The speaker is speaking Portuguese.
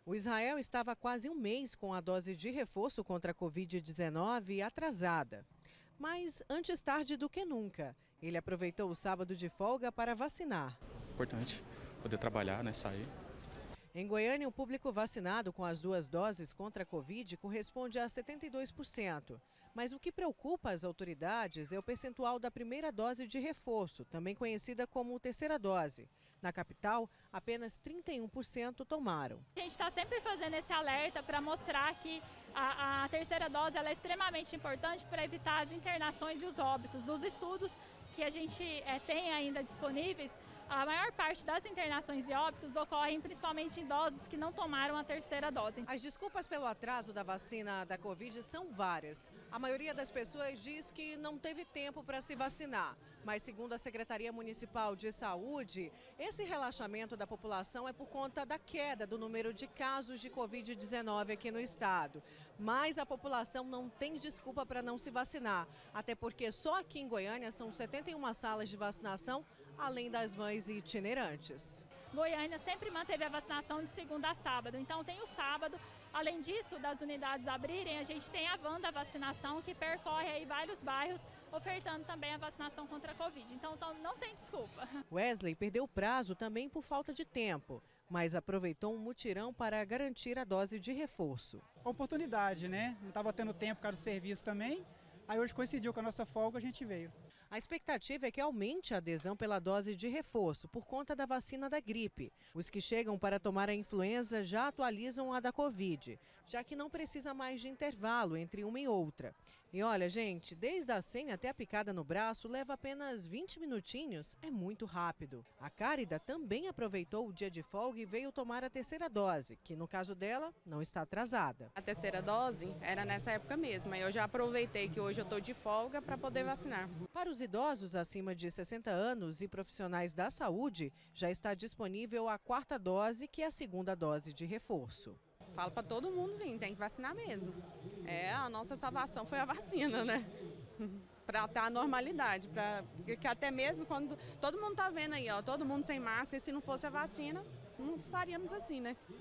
O Israel estava há quase um mês com a dose de reforço contra a Covid-19 atrasada. Mas antes tarde do que nunca, ele aproveitou o sábado de folga para vacinar. Importante poder trabalhar, né, sair. Em Goiânia, o público vacinado com as 2 doses contra a Covid corresponde a 72%. Mas o que preocupa as autoridades é o percentual da primeira dose de reforço, também conhecida como terceira dose. Na capital, apenas 31% tomaram. A gente está sempre fazendo esse alerta para mostrar que a terceira dose ela é extremamente importante para evitar as internações e os óbitos. Dos estudos que a gente tem ainda disponíveis, a maior parte das internações e óbitos ocorrem principalmente em idosos que não tomaram a terceira dose. As desculpas pelo atraso da vacina da Covid são várias. A maioria das pessoas diz que não teve tempo para se vacinar. Mas, segundo a Secretaria Municipal de Saúde, esse relaxamento da população é por conta da queda do número de casos de Covid-19 aqui no estado. Mas a população não tem desculpa para não se vacinar. Até porque só aqui em Goiânia são 71 salas de vacinação, além das vans e itinerantes. Goiânia sempre manteve a vacinação de segunda a sábado, então tem o sábado. Além disso, das unidades abrirem, a gente tem a van da vacinação que percorre aí vários bairros, ofertando também a vacinação contra a Covid. Então não tem desculpa. Wesley perdeu o prazo também por falta de tempo, mas aproveitou um mutirão para garantir a dose de reforço. Oportunidade, né? Não estava tendo tempo por causa do serviço também. Aí hoje coincidiu com a nossa folga, a gente veio. A expectativa é que aumente a adesão pela dose de reforço por conta da vacina da gripe. Os que chegam para tomar a influenza já atualizam a da Covid, já que não precisa mais de intervalo entre uma e outra. E olha, gente, desde a senha até a picada no braço leva apenas 20 minutinhos, é muito rápido. A Cárida também aproveitou o dia de folga e veio tomar a terceira dose, que no caso dela não está atrasada. A terceira dose era nessa época mesmo, eu já aproveitei que hoje eu estou de folga para poder vacinar. Para os idosos acima de 60 anos e profissionais da saúde, já está disponível a 4ª dose, que é a 2ª dose de reforço. Falo para todo mundo vir, tem que vacinar mesmo. A nossa salvação foi a vacina, né? Para estar a normalidade, porque até mesmo quando todo mundo está vendo aí, ó, todo mundo sem máscara, e se não fosse a vacina, não estaríamos assim, né?